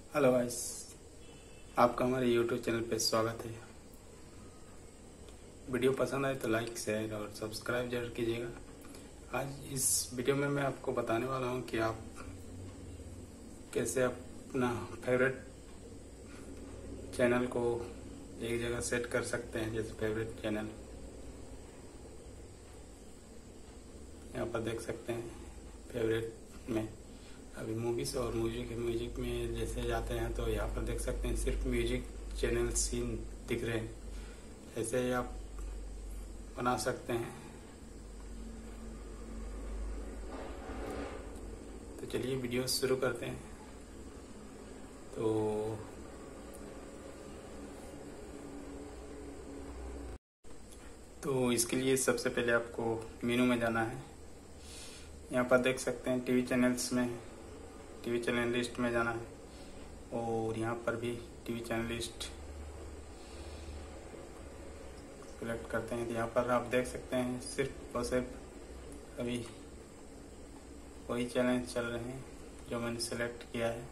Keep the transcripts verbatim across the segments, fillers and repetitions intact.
Hello guys, आपका हमारे YouTube channel पे स्वागत है। वीडियो पसंद आए तो लाइक शेयर और सब्सक्राइब जरूर कीजिएगा। आज इस वीडियो में मैं आपको बताने वाला हूँ कि आप कैसे अपना फेवरेट चैनल को एक जगह सेट कर सकते हैं। जैसे फेवरेट चैनल यहाँ पर देख सकते हैं। फेवरेट में अभी मूवीज और म्यूजिक म्यूजिक में जैसे जाते हैं तो यहाँ पर देख सकते हैं सिर्फ म्यूजिक चैनल सीन दिख रहे हैं। ऐसे ही आप बना सकते हैं। तो चलिए वीडियो शुरू करते हैं। तो तो इसके लिए सबसे पहले आपको मेनू में जाना है। यहाँ पर देख सकते हैं टीवी चैनल्स में टीवी चैनल लिस्ट में जाना है और यहाँ पर भी टीवी चैनल लिस्ट सिलेक्ट करते हैं। तो यहाँ पर आप देख सकते हैं सिर्फ और सिर्फ अभी वही चैनल चल रहे हैं जो मैंने सेलेक्ट किया है।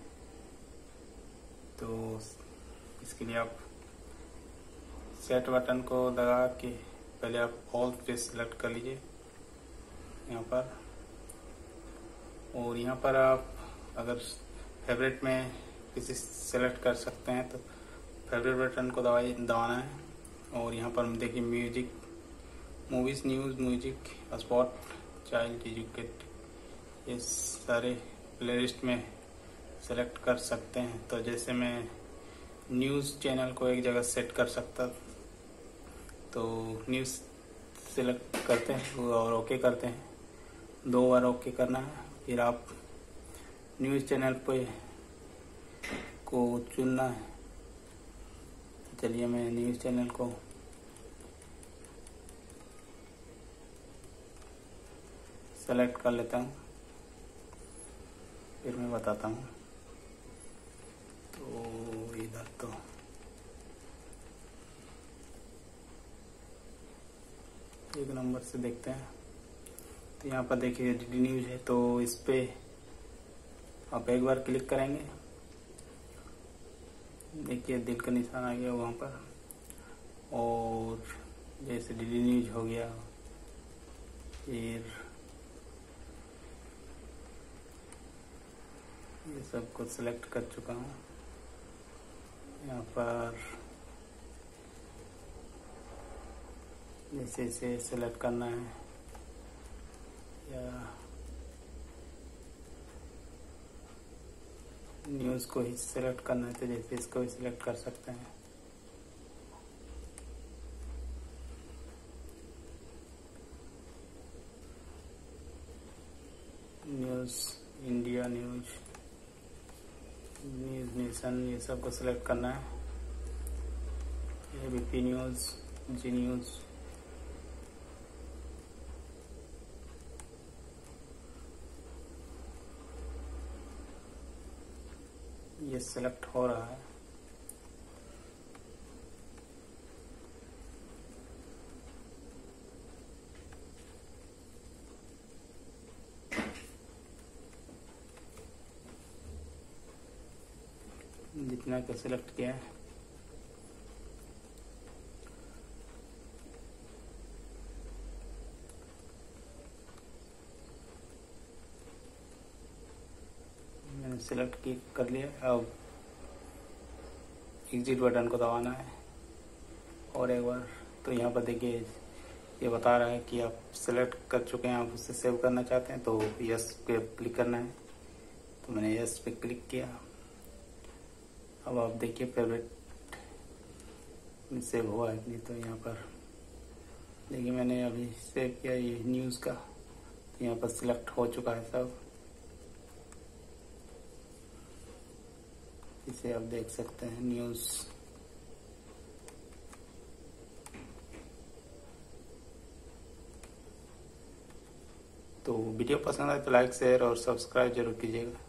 तो इसके लिए आप सेट बटन को दबा के पहले आप ऑल पे सिलेक्ट कर लीजिए यहाँ पर। और यहाँ पर आप अगर फेवरेट में किसी सेलेक्ट कर सकते हैं तो फेवरेट बटन को दबाई दबाना है। और यहाँ पर देखिए music, movies, news, music, sport, child, educate, ये सारे प्लेलिस्ट में सेलेक्ट कर सकते हैं। तो जैसे मैं न्यूज़ चैनल को एक जगह सेट कर सकता, तो न्यूज़ सेलेक्ट करते हैं और ओके करते हैं। दो बार ओके करना है, फिर आप न्यूज़ चैनल पे को चुनना है। चलिए मैं न्यूज़ चैनल को सेलेक्ट कर लेता हूँ, फिर मैं बताता हूँ। तो इधर तो एक नंबर से देखते हैं। तो यहाँ पर देखिए डी न्यूज़ है, तो इस पे आप एक बार क्लिक करेंगे। देखिए दिल का निशान आ गया वहाँ पर। और जैसे डी न्यूज़ हो गया, फिर ये सब कुछ सेलेक्ट कर चुका हूँ। यहाँ पर जैसे इसे सेलेक्ट करना है या न्यूज़ को ही सिलेक्ट करना है तो जैसे इसको भी सिलेक्ट कर सकते हैं। News India, news news nation, ये सब को सिलेक्ट करना है। एबीपी न्यूज़, जी न्यूज़, ये सिलेक्ट हो रहा है। जितना का सिलेक्ट किया है मैंने सिलेक्ट कर लिया। अब एग्जिट बटन को दबाना है और एक बार। तो यहाँ पर देखिए ये बता रहा है कि आप सिलेक्ट कर चुके हैं, आप उसे सेव करना चाहते हैं तो यस पे क्लिक करना है। तो मैंने यस पे क्लिक किया। अब आप देखिए फेवरेट में सेव हुआ है कि नहीं। तो यहाँ पर देखिए मैंने अभी सेव किया ये न्यूज़ का, तो यहाँ पर सिलेक्ट हो चुका है सब। इसे आप देख सकते हैं न्यूज़। तो वीडियो पसंद आए तो लाइक शेयर और सब्सक्राइब जरूर कीजिएगा।